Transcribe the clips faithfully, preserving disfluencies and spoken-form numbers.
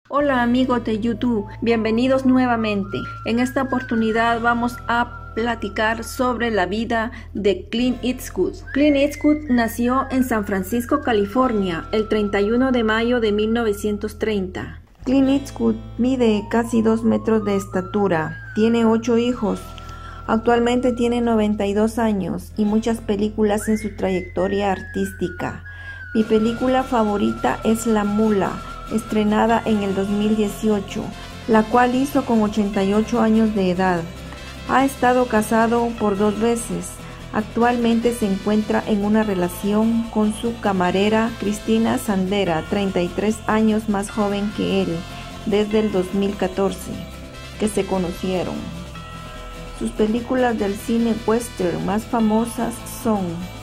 Hola amigos de YouTube, bienvenidos nuevamente. En esta oportunidad vamos a platicar sobre la vida de Clint Eastwood. Clint Eastwood nació en San Francisco, California, el treinta y uno de mayo de mil novecientos treinta. Clint Eastwood mide casi dos metros de estatura, tiene ocho hijos. Actualmente tiene noventa y dos años y muchas películas en su trayectoria artística. Mi película favorita es La Mula, estrenada en el dos mil dieciocho, la cual hizo con ochenta y ocho años de edad. Ha estado casado por dos veces. Actualmente se encuentra en una relación con su camarera Cristina Sandera, treinta y tres años más joven que él, desde el dos mil catorce, que se conocieron. Sus películas del cine western más famosas son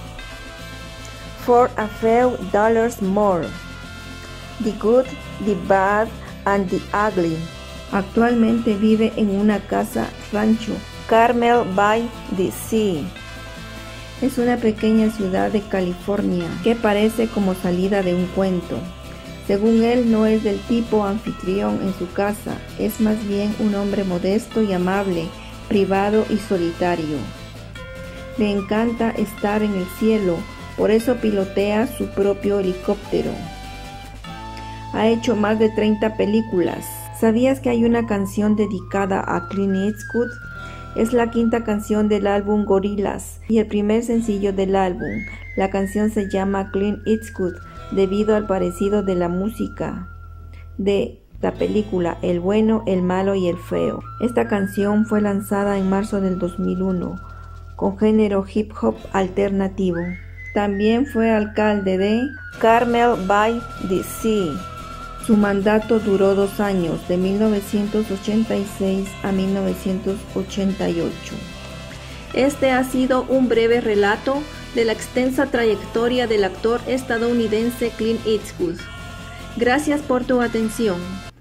For a Few Dollars More, The Good, The Bad and The Ugly. Actualmente vive en una casa rancho, Carmel by the Sea. Es una pequeña ciudad de California que parece como salida de un cuento. Según él, no es del tipo anfitrión en su casa, es más bien un hombre modesto y amable, privado y solitario. Le encanta estar en el cielo, por eso pilotea su propio helicóptero. Ha hecho más de treinta películas. ¿Sabías que hay una canción dedicada a Clint Eastwood? Es la quinta canción del álbum Gorillaz y el primer sencillo del álbum. La canción se llama Clint Eastwood debido al parecido de la música de la película El bueno, el malo y el feo. Esta canción fue lanzada en marzo del dos mil uno con género hip hop alternativo. También fue alcalde de Carmel by the Sea. Su mandato duró dos años, de mil novecientos ochenta y seis a mil novecientos ochenta y ocho. Este ha sido un breve relato de la extensa trayectoria del actor estadounidense Clint Eastwood. Gracias por tu atención.